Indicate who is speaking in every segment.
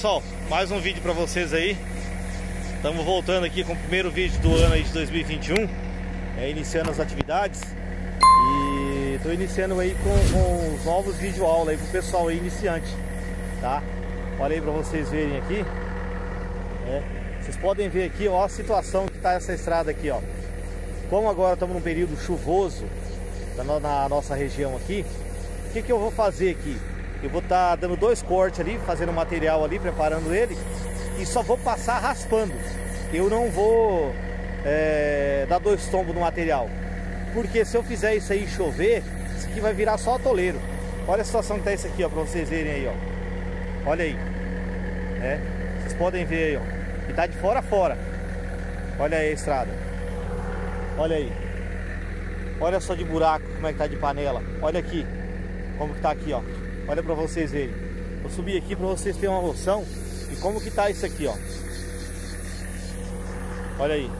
Speaker 1: pessoal, mais um vídeo pra vocês aí. Estamos voltando aqui com o primeiro vídeo do ano aí de 2021, iniciando as atividades. E tô iniciando aí com os novos vídeo aula aí pro pessoal aí iniciante, tá? Olha aí pra vocês verem aqui. Vocês podem ver aqui, ó, a situação que tá essa estrada aqui, ó. Como agora estamos num período chuvoso na nossa região aqui, o que eu vou fazer aqui? Eu vou estar dando dois cortes ali, fazendo material ali, preparando ele, e só vou passar raspando. Eu não vou dar dois tombos no material, porque se eu fizer isso aí chover, isso aqui vai virar só atoleiro. Olha a situação que tá isso aqui, ó, pra vocês verem aí, ó. Olha aí, vocês podem ver aí, ó, que tá de fora a fora. Olha aí a estrada. Olha aí. Olha só de buraco, como é que tá de panela. Olha aqui, como que tá aqui, ó. Olha pra vocês verem. Vou subir aqui pra vocês terem uma noção de como que tá isso aqui, ó. Olha aí.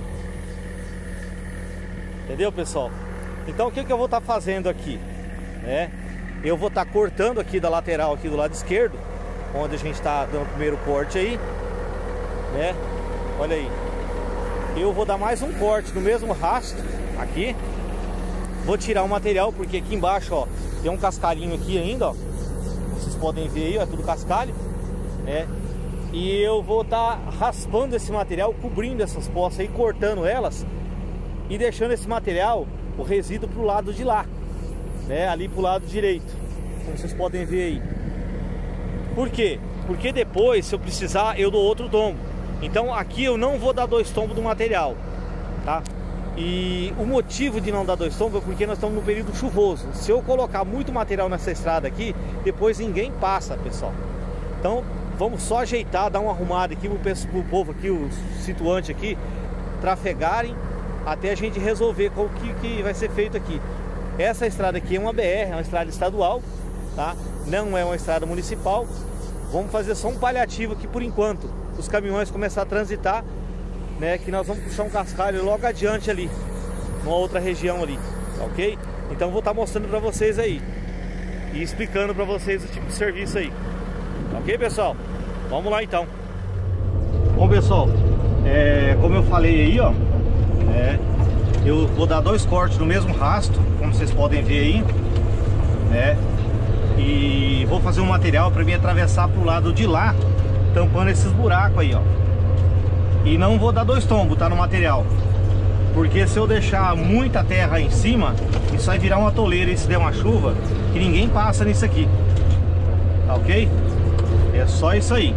Speaker 1: Entendeu, pessoal? Então o que eu vou estar fazendo aqui? Eu vou estar cortando aqui da lateral, aqui do lado esquerdo, onde a gente está dando o primeiro corte aí, Olha aí. Eu vou dar mais um corte no mesmo rastro aqui. Vou tirar o material, porque aqui embaixo, ó, tem um cascalhinho aqui ainda, ó. Vocês podem ver aí, ó, é tudo cascalho, E eu vou estar raspando esse material, cobrindo essas poças aí, cortando elas e deixando esse material, o resíduo, pro lado de lá, ali pro lado direito, como vocês podem ver aí. Por quê? Porque depois, se eu precisar, eu dou outro tombo. Então aqui eu não vou dar dois tombos do material, tá? E o motivo de não dar dois tombos é porque nós estamos no período chuvoso. Se eu colocar muito material nessa estrada aqui, depois ninguém passa, pessoal. Então vamos só ajeitar, dar uma arrumada aqui pro povo aqui, os situantes aqui, trafegarem até a gente resolver o que vai ser feito aqui. Essa estrada aqui é uma BR, é uma estrada estadual, tá? Não é uma estrada municipal. Vamos fazer só um paliativo aqui por enquanto. Os caminhões começar a transitar, que nós vamos puxar um cascalho logo adiante ali, numa outra região ali, ok? Então vou estar mostrando pra vocês aí e explicando pra vocês o tipo de serviço aí, ok, pessoal? Vamos lá então. Bom, pessoal, como eu falei aí, ó, eu vou dar dois cortes no mesmo rastro, como vocês podem ver aí, e vou fazer um material para mim atravessar pro lado de lá, tampando esses buracos aí, ó. E não vou dar dois tombos, tá, no material, porque se eu deixar muita terra aí em cima, isso vai virar uma toleira. E se der uma chuva, que ninguém passa nisso aqui, tá ok? É só isso aí.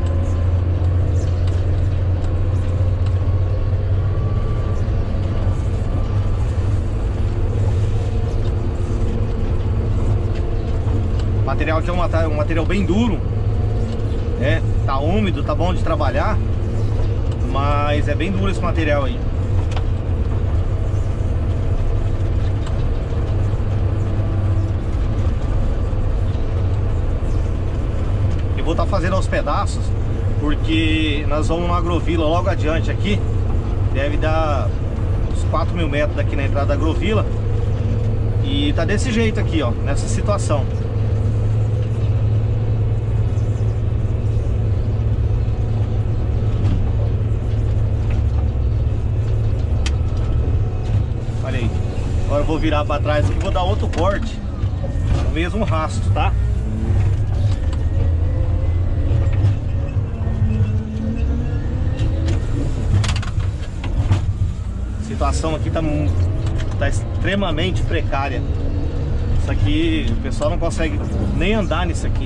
Speaker 1: O material aqui é um material bem duro, tá úmido, tá bom de trabalhar, mas é bem duro esse material aí. Eu vou estar fazendo aos pedaços, porque nós vamos numa agrovila logo adiante aqui. Deve dar uns 4.000 metros daqui na entrada da agrovila. E tá desse jeito aqui, ó, nessa situação. Agora eu vou virar para trás aqui e vou dar outro corte no mesmo rastro, tá? A situação aqui tá extremamente precária. Isso aqui, o pessoal não consegue nem andar nisso aqui.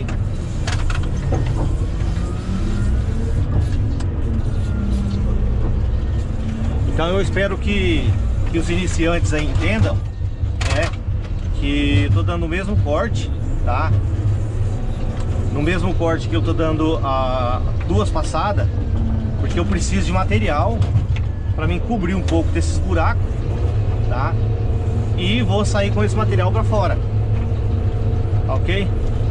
Speaker 1: Então eu espero que os iniciantes aí entendam, que eu tô dando o mesmo corte, tá? No mesmo corte que eu tô dando duas passadas, porque eu preciso de material para mim cobrir um pouco desses buracos, tá? E vou sair com esse material para fora, ok?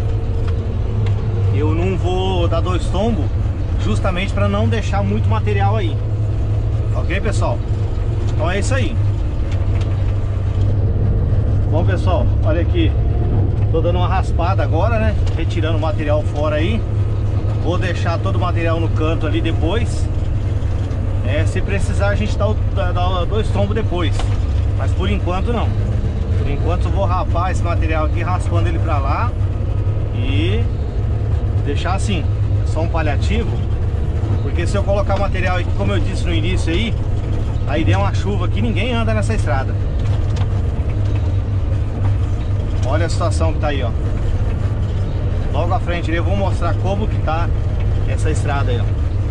Speaker 1: Eu não vou dar dois tombos, justamente para não deixar muito material aí, ok, pessoal? Então é isso aí. Bom, pessoal, olha aqui, tô dando uma raspada agora, retirando o material fora aí. Vou deixar todo o material no canto ali depois. Se precisar a gente dá 2 tombos depois. Mas por enquanto não. Por enquanto eu vou rapar esse material aqui, raspando ele pra lá. E deixar assim, só um paliativo. Porque se eu colocar o material aqui, como eu disse no início aí der uma chuva aqui, ninguém anda nessa estrada. Olha a situação que tá aí, ó. Logo à frente eu vou mostrar como que tá essa estrada aí, ó.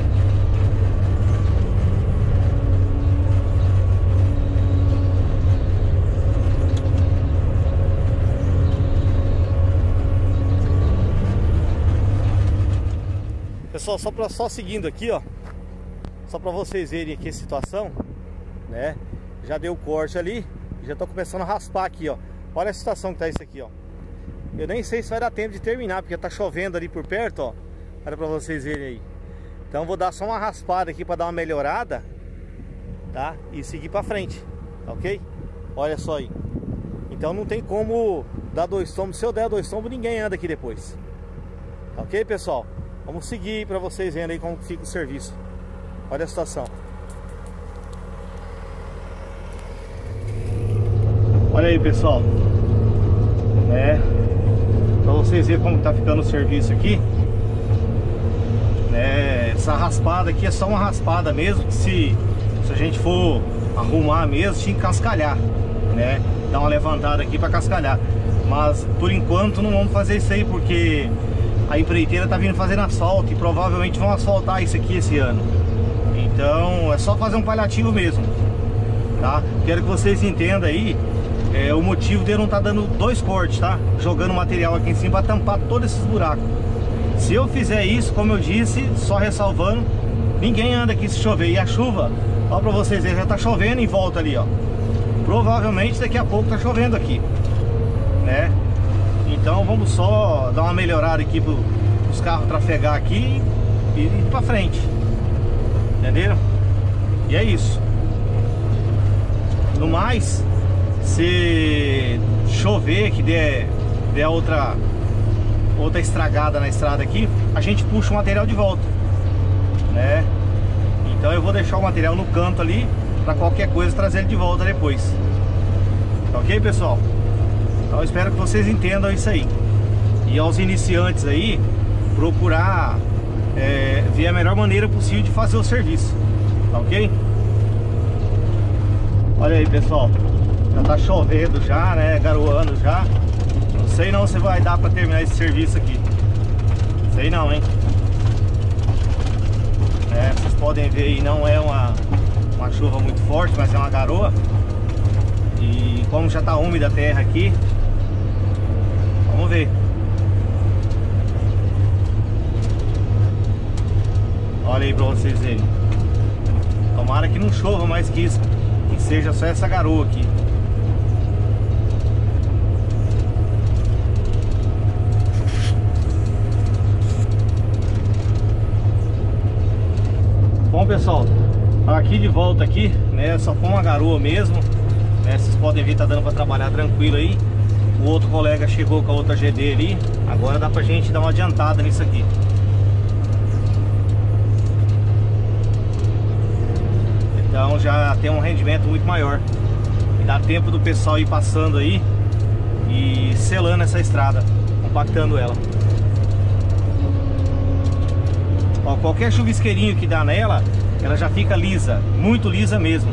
Speaker 1: Pessoal, só seguindo aqui, ó, só para vocês verem aqui a situação, né? Já deu o corte ali, já tô começando a raspar aqui, ó. Olha a situação que tá isso aqui, ó. Eu nem sei se vai dar tempo de terminar, porque tá chovendo ali por perto, ó. Olha para vocês verem aí. Então vou dar só uma raspada aqui para dar uma melhorada, tá? E seguir para frente, tá ok? Olha só aí. Então não tem como dar 2 tombos. Se eu der 2 tombos, ninguém anda aqui depois. Tá ok, pessoal? Vamos seguir para vocês verem aí como fica o serviço. Olha a situação. Olha aí, pessoal. Para vocês verem como tá ficando o serviço aqui. Essa raspada aqui é só uma raspada mesmo. Que se a gente for arrumar mesmo, tinha que cascalhar, né? Dar uma levantada aqui para cascalhar. Mas por enquanto não vamos fazer isso aí, porque a empreiteira tá vindo fazendo asfalto e provavelmente vão asfaltar isso aqui esse ano. Então é só fazer um paliativo mesmo, tá? Quero que vocês entendam aí o motivo de eu não estar dando 2 cortes, tá? Jogando material aqui em cima para tampar todos esses buracos. Se eu fizer isso, como eu disse, só ressalvando, ninguém anda aqui se chover. E a chuva, ó, pra vocês verem, já tá chovendo em volta ali, ó. Provavelmente daqui a pouco tá chovendo aqui, né? Então vamos só dar uma melhorada aqui para os carros trafegar aqui e ir pra frente. Entenderam? E é isso. No mais, se chover, que der outra estragada na estrada aqui, a gente puxa o material de volta, né? Então eu vou deixar o material no canto ali, para qualquer coisa trazer ele de volta depois. Tá ok, pessoal? Então eu espero que vocês entendam isso aí. E aos iniciantes aí, procurar ver a melhor maneira possível de fazer o serviço. Tá ok? Olha aí, pessoal. Já tá chovendo já, né? Garoando já. Não sei não se vai dar pra terminar esse serviço aqui. Sei não, hein? Vocês podem ver aí, não é uma chuva muito forte, mas é uma garoa. E como já tá úmida a terra aqui, vamos ver. Olha aí pra vocês verem. Tomara que não chova mais que isso, que seja só essa garoa aqui. Bom, pessoal, aqui de volta aqui, né, só foi uma garoa mesmo, né? Vocês podem ver, tá dando pra trabalhar tranquilo aí. O outro colega chegou com a outra GD ali. Agora dá pra gente dar uma adiantada nisso aqui. Então já tem um rendimento muito maior. E dá tempo do pessoal ir passando aí e selando essa estrada, compactando ela. Ó, qualquer chuvisqueirinho que dá nela, ela já fica lisa, muito lisa mesmo.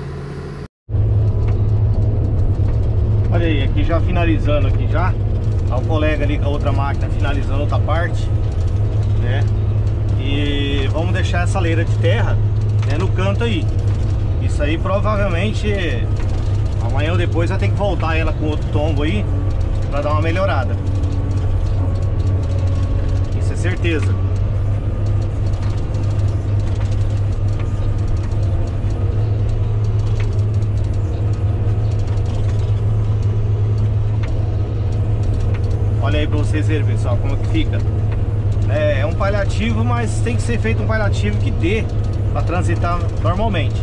Speaker 1: Olha aí, aqui já finalizando aqui já. Tá o colega ali com a outra máquina finalizando outra parte, né? E vamos deixar essa leira de terra, né, no canto aí. Isso aí provavelmente amanhã ou depois vai ter que voltar ela com outro tombo aí pra dar uma melhorada. Isso é certeza. Olha aí pra vocês verem, pessoal, como que fica. É um paliativo, mas tem que ser feito um paliativo que dê pra transitar normalmente.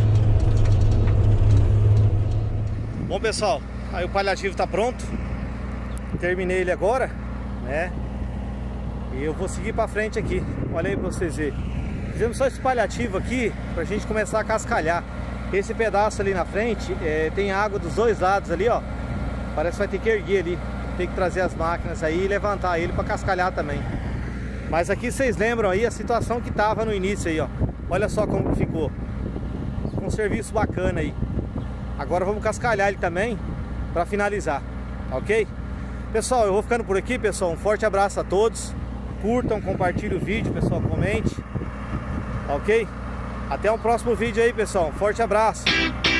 Speaker 1: Bom, pessoal, aí o paliativo tá pronto. Terminei ele agora, né? E eu vou seguir pra frente aqui. Olha aí pra vocês verem. Fizemos só esse paliativo aqui pra gente começar a cascalhar. Esse pedaço ali na frente tem água dos dois lados ali, ó. Parece que vai ter que erguer ali. Tem que trazer as máquinas aí e levantar ele pra cascalhar também. Mas aqui vocês lembram aí a situação que tava no início aí, ó. Olha só como que ficou. Um serviço bacana aí. Agora vamos cascalhar ele também pra finalizar, ok? Pessoal, eu vou ficando por aqui, pessoal. Um forte abraço a todos. Curtam, compartilhem o vídeo, pessoal. Comente, ok? Até o próximo vídeo aí, pessoal. Um forte abraço.